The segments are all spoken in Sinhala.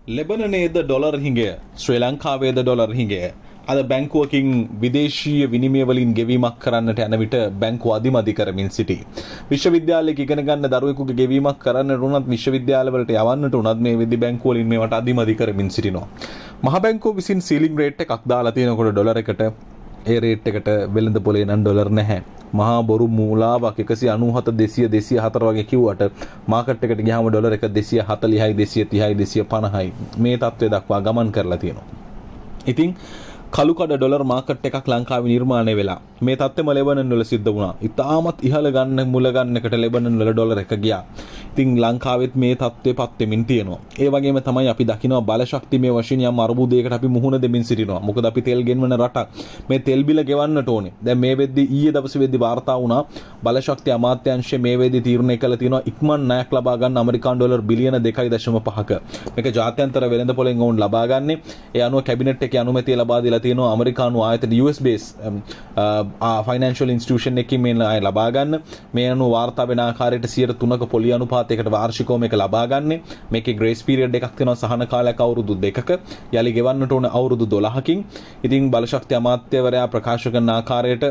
ලෙබනනේද ඩොලර් හිඟය ශ්‍රී ලංකාවේද ඩොලර් හිඟය අද බැංකුවකින් විදේශීය විනිමය වලින් ගෙවීමක් කරන්නට යන විට බැංකුව අදිමදි කරමින් සිටී. විශ්වවිද්‍යාලයක ඉගෙන ගන්න දරුවෙකුගේ ගෙවීමක් කරන්නට උනත් විශ්වවිද්‍යාලවලට යවන්නට උනත් මේ විදි බැංකුව වලින් මේවට අදිමදි කරමින් සිටිනවා. මහ බැංකුව විසින් සීලිං රේට් එකක් දාලා තියෙනකොට ඩොලර් එකට ඒ රේට් එකට වෙළඳ පොලේ නම් ඩොලර් නැහැ. මහා බොරු මූලාවක් 197 200 204 වගේ කිව්වට මාකට් එකට ගියාම ඩොලර් එක 240යි 230යි 250යි මේ තත්ත්වය දක්වා ගමන් කරලා තියෙනවා. ඉතින් කළුකඩ ඩොලර් මාකට් එකක් ලංකාවේ නිර්මාණය වෙලා මේ තත්ත්වෙම ලෙබනන් වල සිද්ධ වුණා. ඉතාමත් ඉහළ ගන්න මුල ගන්නකට ලෙබනන් වල ඩොලර් එක ගියා. ඉතින් ලංකාවෙත් මේ තත්ත්වෙපත් වෙමින් තියෙනවා. ඒ වගේම තමයි අපි දකිනවා බලශක්තිමය වශයෙන් යම් අර්බුදයකට අපි මුහුණ දෙමින් සිටිනවා. මොකද අපි තෙල් ගෙන්වන රටක්. මේ තෙල් බිල ගෙවන්නට ඕනේ. දැන් මේ වෙද්දි ඊයේ දවසේ වෙද්දි වාර්තා වුණා බලශක්ති අමාත්‍යාංශය මේ වෙද්දි තීරණය කළා තියෙනවා ඉක්මන් ණයක් ලබා ගන්න ඇමරිකානු ඩොලර් බිලියන 2.5ක. මේක ජාත්‍යන්තර වෙළඳ පොලෙන් වුන් ලබා ගන්න. ඒ අනුව කැබිනට් එකේ අනුමැතිය ලබා දීලා තියෙනවා ඇමරිකානු ආයතන US based ෆයිනෑන්ෂල් ඉන්ස්ටිටියුෂන් එකකින් මේ ලබා ගන්න. මේ අනුව වාර්තා වෙන ආකාරයට 3%ක පොලි අනුපාතයකට වාර්ෂිකව මේක ලබා ගන්න. මේකේ ග්‍රේස් පීරියඩ් එකක් තියෙනවා සහන කාලයක් අවුරුදු 2ක. යලි ගෙවන්නට ඕන අවුරුදු 12කින්. ඉතින් බලශක්ති අමාත්‍යවරයා ප්‍රකාශ කරන ආකාරයට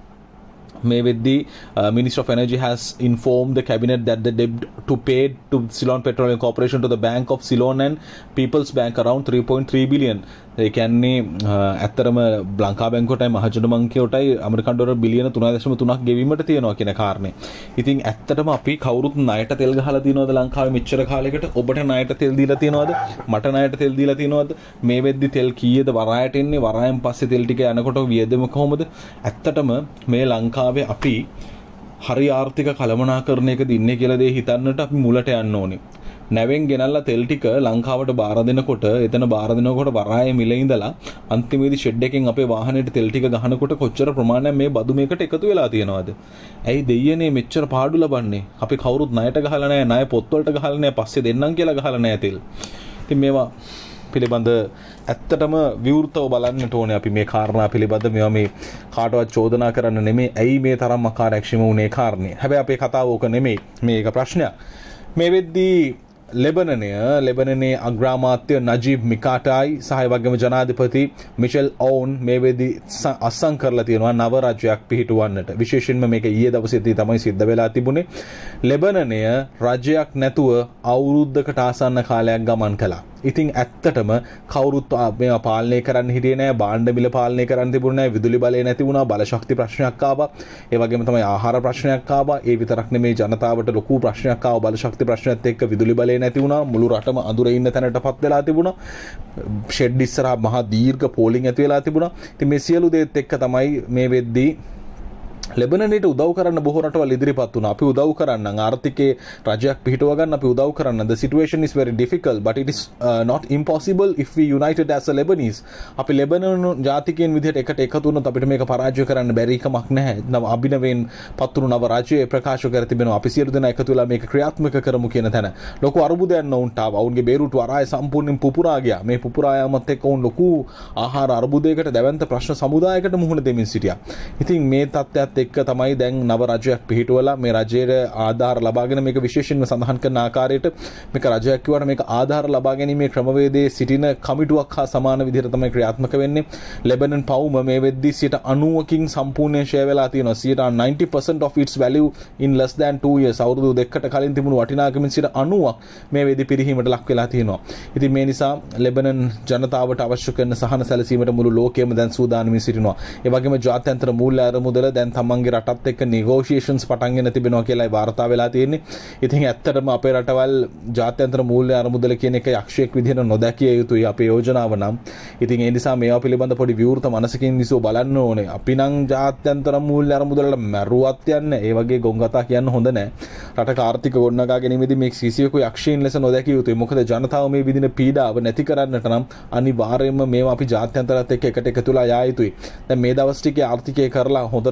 මේ වෙද්දී Minister of Energy has informed the cabinet that the debt to pay to Ceylon Petroleum Corporation to the Bank of Ceylon and People's Bank around 3.3 billion. ඒ කියන්නේ ඇත්තරම ලංකා බැංකුවටයි මහජන බැංකුවටයි ඇමරිකන් ඩොලර් බිලියන 3.3ක් ගෙවීමට තියෙනවා කියන කාරණේ. ඉතින් ඇත්තටම අපි කවුරුත් ණයට තෙල් ගහලා තියනවද ලංකාවේ මෙච්චර කාලයකට? ඔබට ණයට තෙල් දීලා තියනවද? මට ණයට තෙල් දීලා තියනවද? මේ වෙද්දි තෙල් කීයද වරායට එන්නේ? වරායෙන් පස්සේ තෙල් ටික යනකොට වියදම කොහොමද? ඇත්තටම මේ ලංකාවේ අපි හරි ආර්ථික කළමනාකරණයකදී ඉන්නේ කියලා දේ හිතන්නට අපි මුලට යන්න ඕනේ. නැවෙන් ගෙනල්ලා තෙල් ටික ලංකාවට බාර දෙනකොට එතන බාර දෙනකොට වරායේ මිල ඉඳලා අන්තිමේදී ෂෙඩ් එකෙන් අපේ වාහනේට තෙල් ටික ගහනකොට කොච්චර ප්‍රමාණයක් මේ බදු මේකට එකතු වෙලා තියෙනවද? ඇයි දෙයියනේ මෙච්චර පාඩු ලබන්නේ? අපි කවුරුත් ණයට ගහලා නැහැ, ණය පොත් වලට ගහලා නැහැ, පස්සේ දෙන්නම් කියලා ගහලා නැහැ තෙල්. ඉතින් මේවා පිළිබඳ ඇත්තටම විවෘතව බලන්නට ඕනේ අපි මේ කාරණා පිළිබඳ මේවා මේ කාටවත් චෝදනා කරන්න නෙමෙයි. ඇයි මේ තරම් අකාර්යක්ෂම වුනේ කාරණේ? හැබැයි අපේ කතාව ඕක නෙමෙයි. මේක ප්‍රශ්නයක්. මේ වෙද්දී ලෙබනනේ අග්‍රාමාත්‍ය නජීබ් මිකාටයි සහ වගේම ජනාධිපති මිෂෙල් ඔවුන් මේ වෙද්දී අත්සන් කරලා තියෙනවා නව රජයක් පිහිටුවන්නට. විශේෂයෙන්ම මේක ඊයේ දවසේදී තමයි සිද්ධ වෙලා තිබුණේ. ලෙබනනය රජයක් නැතුව අවුරුද්දකට ආසන්න කාලයක් ගමන් කළා. ඉතින් ඇත්තටම කවුරුත් මේවා පාලනය කරන්න හිටියේ නැහැ. භාණ්ඩ මිල පාලනය කරන්න තිබුණේ නැහැ. විදුලි බලය නැති වුණා. බලශක්ති ප්‍රශ්නයක් ආවා. ඒ වගේම තමයි ආහාර ප්‍රශ්නයක් ආවා. ඒ විතරක් නෙමෙයි ජනතාවට ලොකු ප්‍රශ්නයක් ආවා. බලශක්ති ප්‍රශ්නයත් එක්ක විදුලි බලය නැති වුණා. මුළු රටම අඳුරේ ඉන්න තැනටපත් වෙලා තිබුණා. ෂෙඩ් ඉස්සරහා මහා දීර්ඝ පෝලිං ඇති වෙලා තිබුණා. ඉතින් මේ සියලු දේත් එක්ක තමයි මේ වෙද්දී ලෙබනනට උදව් කරන්න බොහෝ රටවල් ඉදිරිපත් වුණා. අපි උදව් කරන්න ආර්ථිකයේ රජයක් පිහිටව ගන්න අපි උදව් කරන්න. The situation is very difficult but it is not impossible if we united as a Lebanese. අපි ලෙබනන් ජාතිකයන් විදිහට එකට එකතු වුණොත් අපිට මේක පරාජය කරන්න බැරි කමක් නැහැ. නව අභිනවයෙන් පත්තුණු නව රාජ්‍යය ප්‍රකාශ කර තිබෙනවා. අපි සියලු දෙනා එකතු වෙලා මේක ක්‍රියාත්මක කරමු කියන තැන. ලොකු අරුබුදයක් නොඋන්ට ආවා. ඔවුන්ගේ බේරුවට වරාය සම්පූර්ණයෙන් පුපුරා ගියා. මේ පුපුරා යාමත් එක්ක ඔවුන් ලොකු ආහාර අරුබුදයකට දැවැන්ත ප්‍රශ්න සමුදායකට මුහුණ දෙමින් සිටියා. ඉතින් මේ තත්ත්වයට එක්ක තමයි දැන් නව රජයක් පිහිටුවලා මේ රජයේ ආධාර ලබාගෙන මේක විශේෂයෙන්ම සඳහන් කරන ආකාරයට මේක රජයක් කිව්වට මේක ආධාර ලබා ගැනීමේ ක්‍රමවේදයේ සිටින කමිටුවක් හා සමාන විදිහට තමයි ක්‍රියාත්මක වෙන්නේ. ලෙබනන් පවුම මේ වෙද්දී 90කින් සම්පූර්ණයෙන් ෂෙයා වෙලා තියෙනවා. 90% of its value in less than 2 years. අවුරුදු දෙකකට කලින් තිබුණු වටිනාකමින් 90ක් මේ වෙද්දී පිරිහීමට ලක් වෙලා තියෙනවා. ඉතින් මේ නිසා ලෙබනන් ජනතාවට අවශ්‍ය කරන සහන සැලසීමට මුළු ලෝකයම දැන් සූදානම්ව සිටිනවා. ඒ වගේම ජාත්‍යන්තර මූල්‍ය අරමුදල දැන් තමන්ගේ රටත් එක්ක negotiations පටන් ගෙන තිබෙනවා කියලායි වාර්තා වෙලා තියෙන්නේ. ඉතින් ඇත්තටම අපේ රටවල් ජාත්‍යන්තර මූල්‍ය අරමුදල කියන එක යක්ෂයෙක් විදිහට නොදැකිය යුතුයි අපේ යෝජනාව නම්. ඉතින් ඒ නිසා මේවා පිළිබඳ පොඩි විවෘත මනසකින් විසෝ බලන්න ඕනේ. අපි නම් ජාත්‍යන්තර මූල්‍ය අරමුදලට මරුවත් යන්නේ. ඒ වගේ ගොංගතා කියන්න හොඳ නැහැ. රටක ආර්ථික ගොඩනගා ගැනීමේදී මේ කිසියෙකු යක්ෂයින් ලෙස නොදැකිය යුතුයි. මොකද ජනතාව මේ විදින පීඩාව නැති කරන්නට නම් අනිවාර්යයෙන්ම මේවා අපි ජාත්‍යන්තරත් එක්ක එකට එකතුලා යා යුතුයි. දැන් මේ දවස් ටිකේ ආර්ථිකය කරලා හොඳටම කරා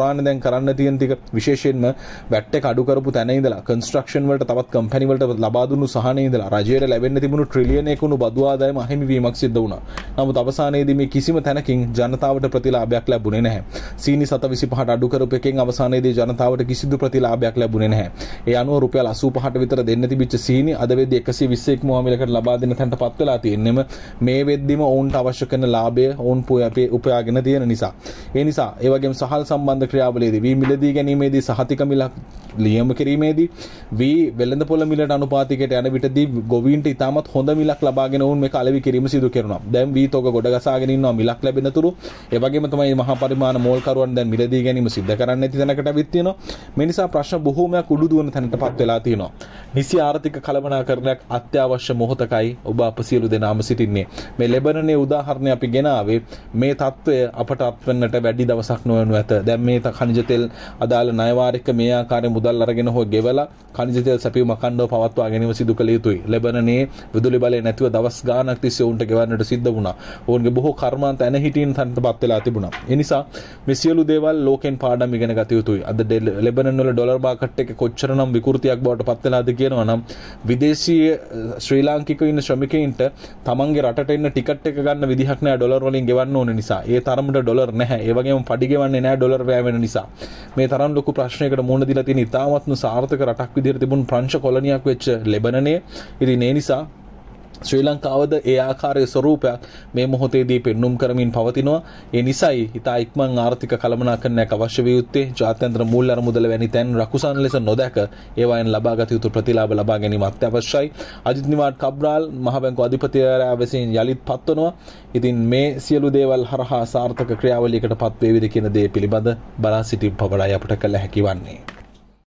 ප්‍රධාන දැන් කරන්න තියෙන ටික විශේෂයෙන්ම වැට් එක අඩු කරපු තැන ඉඳලා කන්ස්ට්‍රක්ෂන් වලට තවත් කම්පැනි වලට ලබා දුන්නු සහනේ ඉඳලා රජයට ලැබෙන්න තිබුණු ට්‍රිලියන එකක බදු ආදායම අහිමි වීමක් සිද්ධ වුණා. නමුත් අවසානයේදී මේ කිසිම තැනකින් ජනතාවට ප්‍රතිලාභයක් ලැබුණේ නැහැ. සීනි 7.25ට අඩු කරපු එකෙන් අවසානයේදී ජනතාවට කිසිදු ප්‍රතිලාභයක් ලැබුණේ නැහැ. ඒ අනුව රුපියල් 85ට විතර දෙන්න තිබිච්ච සීනි අද වෙද්දී 121 මුවමිලකට ලබා දෙන්න තැනටපත් වෙලා තියෙන්නෙම මේ වෙද්දිම ඔවුන්ට අවශ්‍ය කරන ලාභය ඔවුන් උපයාගෙන තියෙන නිසා. ඒ නිසා ඒ වගේම සහල් සම්බන්ධ ක්‍රියාවලියේදී වී මිලදී ගැනීමේදී සහතික මිලක් ලියම කිරීමේදී වී වෙළඳපොළ මිලට අනුපාතිකයට යන විටදී ගොවීන්ට ඉතාමත් හොඳ මිලක් ලබාගෙන වුන් මේක අලෙවි කිරීම සිදු කරනවා. දැන් වී තොග ගොඩ ගසාගෙන ඉන්නවා මිලක් ලැබෙන තුරු. ඒ වගේම තමයි මහා පරිමාණ මෝල්කරුවන් දැන් මිලදී ගැනීම සිද්ධ කරන්න නැති තැනකට අවිත් තියෙනවා. මේ නිසා ප්‍රශ්න බොහෝමයක් උඩු දුවන තැනටපත් වෙලා තියෙනවා. නිසි ආර්ථික කළමනාකරණයක් අත්‍යවශ්‍ය මොහොතකයි ඔබ අප සියලු දෙනාම සිටින්නේ. මේ ලෙබනනේ උදාහරණය අපි ගෙනාවේ මේ තත්ත්වය අපට අත්වෙන්නට වැඩි දවසක් නොවනු ඇත. දැන් මේ ඛනිජ තෙල් අදාළ ණය වාරික මේ ආකාරයෙන් මුදල් අරගෙන හෝ ගෙවලා ඛනිජ තෙල් සැපයීම අඛණ්ඩව පවත්වා ගැනීම සිදු කළ යුතුයි. ලෙබනනේ විදුලි බලය නැතිව දවස් ගාණක් තිස්සේ උන්ට ගෙවන්නට සිද්ධ වුණා. ඔවුන්ගේ බොහෝ කර්මාන්ත ඇන හිටින් තැනටපත් වෙලා තිබුණා. ඒ නිසා මේ සියලු දේවල් ලෝකෙන් පාඩම් ඉගෙන ගත යුතුයි. අද ලෙබනන් වල ඩොලර් මාකට් එක කොච්චරනම් විකෘතියක් බවට පත් වෙලාද කියනවා නම් විදේශීය ශ්‍රී ලාංකිකයෝ ඉන්න ශ්‍රමිකයින්ට තමන්ගේ රටට එන්න ටිකට් එක ගන්න විදිහක් නෑ ඩොලර් වලින් ගෙවන්න ඕන නිසා. ඒ තරමට ඩොලර් නැහැ. ඒ වගේම පඩි ගෙවන්නේ නෑ ඩොලර් වැය වෙන නිසා. මේ තරම් ලොකු ප්‍රශ්නයකට මුහුණ දීලා තියෙන ඉතාමත්ම සාර්ථක රටක් විදිහට තිබුණු ප්‍රංශ කොලනියක් වෙච්ච ලෙබනනේ. ඉතින් ඒ නිසා ශ්‍රී ලංකාවද ඒ ආකාරයේ ස්වරූපයක් මේ මොහොතේදී පෙන්눔 කරමින් පවතිනවා. ඒ නිසායි ඉතා ඉක්මන් ආර්ථික කළමනාකරණයක් අවශ්‍ය විය යුත්තේ. ජාත්‍යන්තර මූල්‍ය අරමුදල වැනි තැන් රකුසන් ලෙස නොදැක ඒවායින් ලබාගත යුතු ප්‍රතිලාභ ලබා ගැනීම අත්‍යවශ්‍යයි. අජිත් නිවාඩ් කබ්‍රාල් මහ බැංකුව අධිපතිවරයා විසින් යලිත් පත්වනවා. ඉතින් මේ සියලු දේවල් හරහා සාර්ථක ක්‍රියාවලියකට පත් වේවිද කියන දේ පිළිබඳ බලා සිටීම පමණයි අපට කළ හැකි වන්නේ.